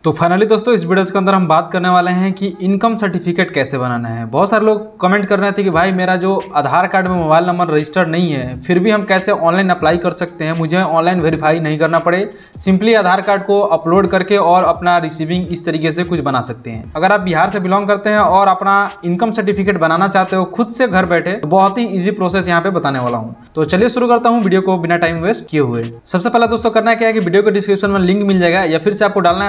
तो फाइनली दोस्तों इस वीडियो के अंदर हम बात करने वाले हैं कि इनकम सर्टिफिकेट कैसे बनाना है। बहुत सारे लोग कमेंट कर रहे थे कि भाई मेरा जो आधार कार्ड में मोबाइल नंबर रजिस्टर्ड नहीं है, फिर भी हम कैसे ऑनलाइन अप्लाई कर सकते हैं, मुझे ऑनलाइन वेरीफाई नहीं करना पड़े, सिंपली आधार कार्ड को अपलोड करके और अपना रिसीविंग इस तरीके से कुछ बना सकते हैं। अगर आप बिहार से बिलोंग करते हैं और अपना इनकम सर्टिफिकेट बनाना चाहते हो खुद से घर बैठे, तो बहुत ही ईजी प्रोसेस यहाँ पे बताने वाला हूँ। तो चलिए शुरू करता हूँ वीडियो को बिना टाइम वेस्ट किए हुए। सबसे पहले दोस्तों करना क्या है कि वीडियो के डिस्क्रिप्शन में लिंक मिल जाएगा या फिर से आपको डालना है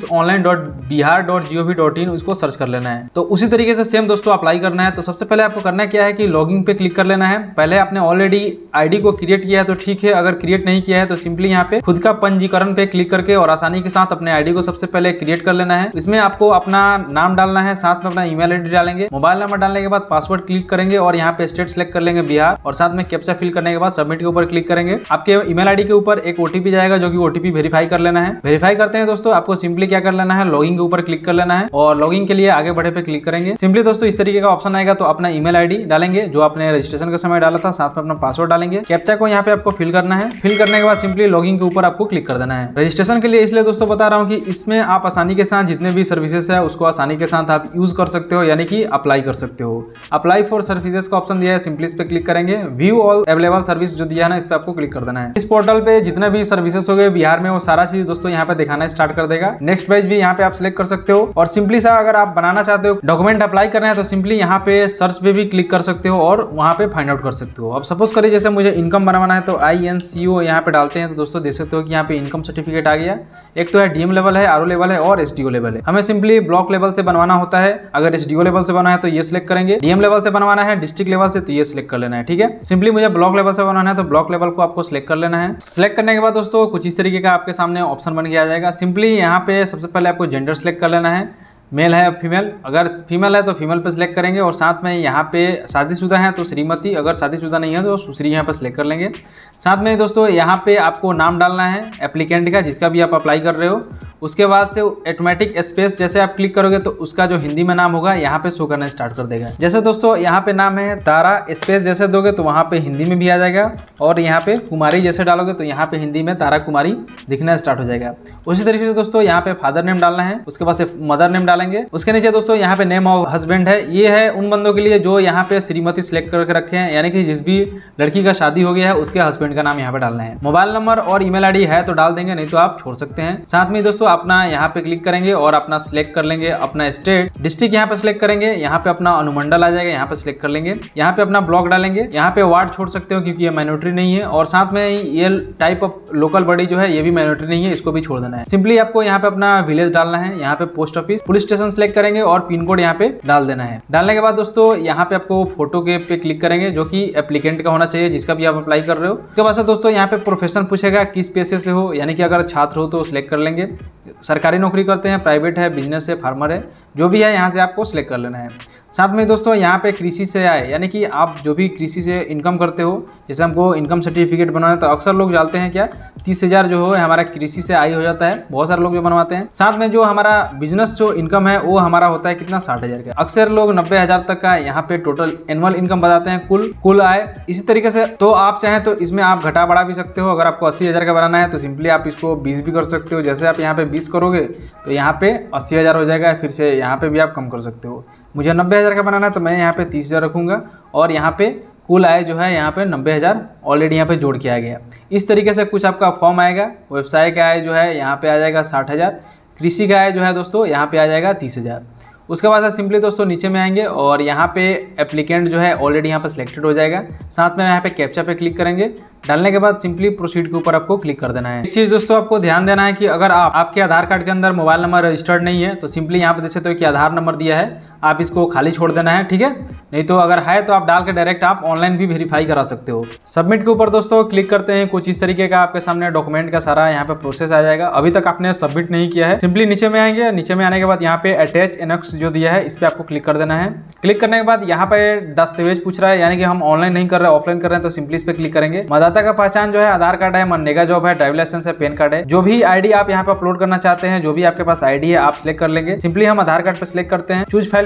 serviceonline.bihar.gov.in, उसको सर्च कर लेना है। तो उसी तरीके से सेम दोस्तों अप्लाई करना है। तो सबसे पहले आपको करना क्या है कि लॉगिन पे क्लिक कर लेना है। पहले आपने ऑलरेडी आईडी को क्रिएट किया है तो ठीक है, अगर क्रिएट नहीं किया है तो सिंपली यहाँ पे खुद का पंजीकरण पे क्लिक करके और आसानी के साथ अपने आईडी को सबसे पहले क्रिएट कर लेना है। इसमें आपको अपना नाम डालना है, साथ में अपना ईमेल आईडी डालेंगे, मोबाइल नंबर डालने के बाद पासवर्ड क्लिक करेंगे और यहाँ पे स्टेट सेलेक्ट कर लेंगे बिहार, और साथ में कैप्चा फिल करने के बाद सबमिट के ऊपर क्लिक करेंगे। आपके ईमेल आईडी के ऊपर एक ओटीपी जाएगा जो कि ओटीपी वेरीफाई कर लेना है। वेरीफाई करते हैं दोस्तों आपको सिंपली क्या कर लेना है, लॉगिन के ऊपर क्लिक कर लेना है और लॉगिन के लिए आगे बढ़े पे क्लिक करेंगे। सिंपली दोस्तों इस तरीके का ऑप्शन आएगा तो अपना ईमेल आईडी डालेंगे जो आपने रजिस्ट्रेशन के समय डाला था, साथ में अपना पासवर्ड डालेंगे। कैप्चा को यहाँ पे आपको फिल करना है। फिल करने के बाद सिंपली लॉगिन के ऊपर आपको क्लिक कर देना है। रजिस्ट्रेशन के लिए इसलिए दोस्तों बता रहा हूँ कि इसमें आप आसानी के साथ जितने भी सर्विसेज है उसको आसानी के साथ आप यूज कर सकते हो, यानी कि अप्लाई कर सकते हो। अप्लाई फॉर सर्विसेज का ऑप्शन दिया है, सिंपली इस पे क्लिक करेंगे। व्यू ऑल अवेलेबल सर्विस जो दिया है ना, इस पे आपको क्लिक कर देना है। इस पोर्टल पे जितने भी सर्विसेज हो गए बिहार में वो सारा चीज दोस्तों यहाँ पे दिखाना स्टार्ट कर देगा। नेक्स्ट पेज भी यहाँ पे आप सिलेक्ट कर सकते हो और सिंपली सा अगर आप बनाना चाहते हो डॉक्यूमेंट अप्लाई करना है तो सिंपली यहाँ पे सर्च पे भी क्लिक कर सकते हो और वहाँ पे फाइंड आउट कर सकते हो। अब सपोज करिए जैसे मुझे इनकम बनवाना है तो INCO यहाँ पे डालते हैं तो दोस्तों देख सकते हो कि यहाँ पे इनकम सर्टिफिकेट आ गया। एक तो है DM लेवल है, RO लेवल है और SDO लेवल है। हमें सिंपली ब्लॉक लेवल से बनवाना होता है। अगर SDO लेवल से बनवाना है तो ये सिलेक्ट करेंगे, DM लेवल से बनवाना है, डिस्ट्रिक्ट लेवल से तो ये सिलेक्ट कर लेना है। ठीक है, सिंपली मुझे ब्लॉक लेवल से बनवाना है तो ब्लॉक लेवल को आपको सिलेक्ट कर लेना है। सिलेक्ट करने के बाद दोस्तों कुछ इस तरीके का आपके सामने ऑप्शन बन के आ जाएगा। सिंपली यहाँ पे सबसे पहले आपको जेंडर सिलेक्ट कर लेना है, मेल है फीमेल। अगर फीमेल है तो फीमेल पे सिलेक्ट करेंगे और साथ में यहाँ पे शादीशुदा है तो श्रीमती, अगर शादीशुदा नहीं है तो सुश्री यहाँ पे सिलेक्ट कर लेंगे। साथ में दोस्तों यहाँ पे आपको नाम डालना है एप्लीकेंट का जिसका भी आप अप्लाई कर रहे हो। उसके बाद से ऑटोमेटिक स्पेस जैसे आप क्लिक करोगे तो उसका जो हिंदी में नाम होगा यहाँ पे शो करना स्टार्ट कर देगा। जैसे दोस्तों यहाँ पे नाम है तारा, स्पेस जैसे दोगे तो वहाँ पे हिंदी में भी आ जाएगा और यहाँ पे कुमारी जैसे डालोगे तो यहाँ पे हिंदी में तारा कुमारी दिखना स्टार्ट हो जाएगा। उसी तरीके से दोस्तों यहाँ पे फादर नेम डालना है, उसके बाद से मदर नेम डालेंगे। उसके नीचे दोस्तों यहाँ पे नेम ऑफ हस्बैंड है, ये है उन बंदों के लिए जो यहाँ पे श्रीमती सिलेक्ट करके रखे हैं, यानी कि जिस भी लड़की का शादी हो गया है उसके हस्बैंड का नाम यहाँ पे डालना है। मोबाइल नंबर और ईमेल आईडी है तो डाल देंगे, नहीं तो आप छोड़ सकते हैं। साथ में दोस्तों अपना यहाँ पे क्लिक करेंगे और अपना सिलेक्ट कर लेंगे अपना स्टेट, डिस्ट्रिक्ट यहाँ पे सिलेक्ट करेंगे, यहाँ पे अपना अनुमंडल आ जाएगा, यहाँ पे सिलेक्ट कर लेंगे। यहाँ पे अपना ब्लॉक डालेंगे, यहाँ पे वार्ड छोड़ सकते हो क्योंकि ये माइनॉरिटी नहीं है, और साथ में ये टाइप ऑफ लोकल बॉडी जो है ये भी माइनॉरिटी नहीं है, इसको भी छोड़ देना है। सिंपली आपको यहाँ पे अपना विलेज डालना है, यहाँ पे post office, police station select करेंगे और पिन कोड यहाँ पे डाल देना है। डालने के बाद दोस्तों यहाँ पे आपको फोटो के पे क्लिक करेंगे जो कि एप्लीकेंट का होना चाहिए जिसका भी आप अप्लाई कर रहे हो। उसके बाद से दोस्तों यहाँ पे प्रोफेशन पूछेगा किस पेशे से हो, यानी कि अगर छात्र हो तो सिलेक्ट कर लेंगे, सरकारी नौकरी करते हैं, प्राइवेट है, बिजनेस है, फार्मर है, जो भी है यहाँ से आपको सिलेक्ट कर लेना है। साथ में दोस्तों यहाँ पे कृषि से आए, यानी कि आप जो भी कृषि से इनकम करते हो, जैसे हमको इनकम सर्टिफिकेट बनवाना है तो अक्सर लोग डालते हैं क्या 30,000 जो हो हमारा कृषि से आय हो जाता है, बहुत सारे लोग जो बनवाते हैं। साथ में जो हमारा बिजनेस जो इनकम है वो हमारा होता है कितना 60,000 का। अक्सर लोग 90,000 तक का यहाँ पे टोटल एनुअल इनकम बताते हैं, कुल आय। इसी तरीके से तो आप चाहें तो इसमें आप घटा बढ़ा भी सकते हो। अगर आपको 80,000 का बनाना है तो सिंपली आप इसको 20 भी कर सकते हो। जैसे आप यहाँ पे 20 करोगे तो यहाँ पे 80,000 हो जाएगा, फिर से यहाँ पे भी आप कम कर सकते हो। मुझे 90,000 का बनाना है तो मैं यहाँ पे 30,000 रखूँगा और यहाँ पे कुल आय जो है यहाँ पे 90,000 ऑलरेडी यहाँ पे जोड़ के आ गया। इस तरीके से कुछ आपका फॉर्म आएगा। व्यवसाय का आय जो है यहाँ पे आ जाएगा 60,000, कृषि का आय जो है दोस्तों यहाँ पे आ जाएगा 30,000। उसके बाद सिंपली दोस्तों नीचे में आएंगे और यहाँ पे एप्लीकेंट जो है ऑलरेडी यहाँ पे सिलेक्टेड हो जाएगा। साथ में यहाँ पे कैप्चा पे क्लिक करेंगे। डालने के बाद सिंपली प्रोसीड के ऊपर आपको क्लिक कर देना है। एक चीज दोस्तों आपको ध्यान देना है कि अगर आपके आधार कार्ड के अंदर मोबाइल नंबर रजिस्टर्ड नहीं है तो सिंपली यहाँ पे देख सकते हो कि आधार नंबर दिया है, आप इसको खाली छोड़ देना है। ठीक है, नहीं तो अगर है तो आप डाल के डायरेक्ट आप ऑनलाइन भी वेरीफाई करा सकते हो। सबमिट के ऊपर दोस्तों क्लिक करते हैं, कुछ इस तरीके का आपके सामने डॉक्यूमेंट का सारा यहाँ पे प्रोसेस आ जाएगा। अभी तक आपने सबमिट नहीं किया है, सिंपली नीचे में आएंगे। नीचे में आने के बाद यहाँ पे अटैच एनेक्स जो दिया है इस पे आपको क्लिक कर देना है। क्लिक करने के बाद यहाँ पे दस्तावेज पूछ रहा है, यानी कि हम ऑनलाइन नहीं कर रहे ऑफलाइन कर रहे हैं, तो सिंपली इस पे क्लिक करेंगे। मतदाता का पहचान जो है आधार कार्ड है, मनरेगा जॉब है, ड्राइविंग लाइसेंस है, पैन कार्ड है, जो भी आईडी आप यहाँ पे अपलोड करना चाहते हैं, जो भी आपके पास आईडी है आप सिलेक्ट कर लेंगे। सिंपली हम आधार कार्ड पे सिलेक्ट करते हैं। चूज फाइल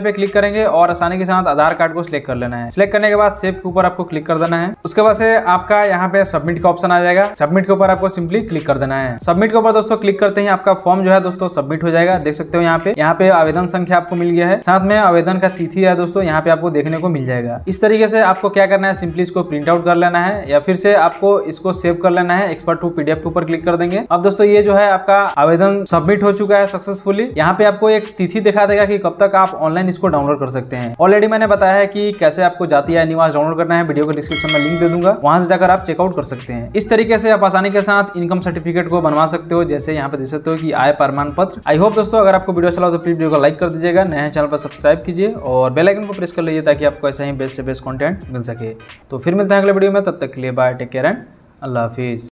पे क्लिक करेंगे और आसानी के साथ आधार कार्ड को सिलेक्ट कर लेना है। सिलेक्ट करने के बाद सेव के ऊपर आपको क्लिक कर देना है। उसके बाद से आपका यहाँ पे सबमिट का ऑप्शन आ जाएगा। सबमिट के ऊपर आपको सिंपली क्लिक कर देना है। सबमिट के ऊपर दोस्तों क्लिक करते ही आपका फॉर्म जो है दोस्तों सबमिट हो जाएगा। देख सकते हो यहाँ पे आवेदन संख्या आपको मिल गया है, साथ में आवेदन का तिथि है दोस्तों यहाँ पे आपको देखने को मिल जाएगा। इस तरीके से आपको क्या करना है, सिंपली इसको प्रिंट आउट कर लेना है या फिर से आपको इसको सेव कर लेना है। एक्सपोर्ट टू पीडीएफ के ऊपर क्लिक कर देंगे। अब दोस्तों ये जो है आपका आवेदन सबमिट हो चुका है सक्सेसफुली। यहाँ पे आपको एक तिथि दिखा देगा कि कब तक आप ऑनलाइन इसको डाउनलोड कर सकते हैं। ऑलरेडी मैंने बताया है कि कैसे आपको जाति आय निवास डाउनलोड करना है, वीडियो को डिस्क्रिप्शन में लिंक दे दूंगा, वहां से जाकर आप चेकआउट कर सकते हैं। इस तरीके से आप आसानी के साथ इनकम सर्टिफिकेट को बनवा सकते हो, जैसे यहाँ पे देख सकते हो कि आय प्रमाण पत्र। आई होप दोस्तों अगर आपको वीडियो अच्छा लगा तो प्लीज वीडियो को लाइक कर दीजिएगा, नए चैनल पर सब्सक्राइब कीजिए और बेल आइकन को प्रेस कर लीजिए ताकि आपको ऐसा ही बेस्ट से बेस्ट कंटेंट मिल सके। तो फिर मिलते हैं अगले वीडियो में, तब तक के लिए बाय, टेक केयर एंड अल्लाह हाफिज।